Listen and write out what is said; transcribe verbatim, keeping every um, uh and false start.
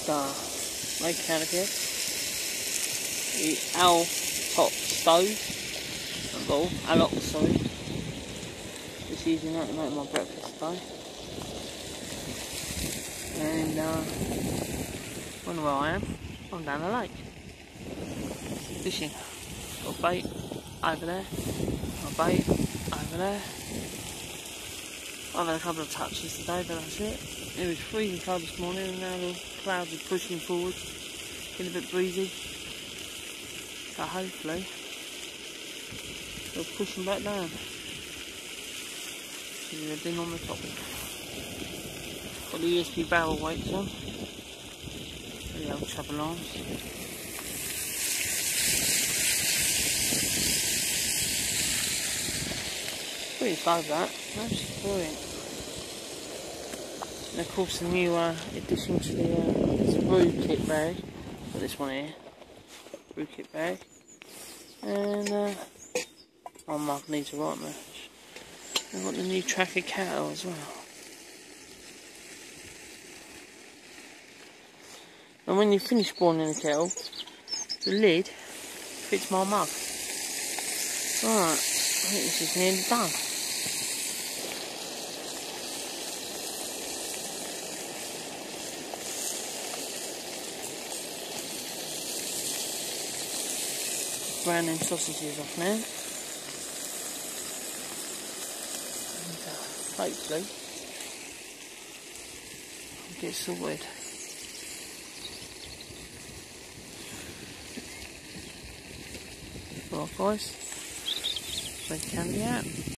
uh, make canopy. The Al top stove. I've got all Alok, sorry. Just using that to make my breakfast today. And uh, wonder where I am. I'm down the lake. Fishing. Got a bait over there. Got a bait over there. I've had a couple of touches today, but that's it. It was freezing cold this morning and now the clouds are pushing forward. Getting a bit breezy. So hopefully they're pushing back down. See the ding on the top. Got the E S P barrel weights on. The old trouble arms. Pretty slow that. That's brilliant. And of course the new uh, addition to the uh, it's a brew kit bag. Got this one here. Brew kit bag. And uh, my mug needs a right match. I've got the new tracker kettle as well. And when you finish boiling the kettle, the lid fits my mug. Right, I think this is nearly done. Browning sausages off now. And, uh, hopefully I'll get sorted. Right guys, so candy out.